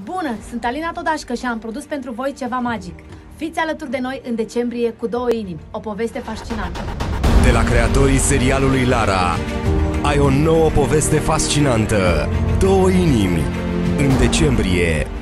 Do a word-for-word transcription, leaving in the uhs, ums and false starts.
Bună, sunt Alina Todașcă și am produs pentru voi ceva magic. Fiți alături de noi în decembrie cu Două inimi, o poveste fascinantă. De la creatorii serialului Lara, ai o nouă poveste fascinantă. Două inimi, în decembrie.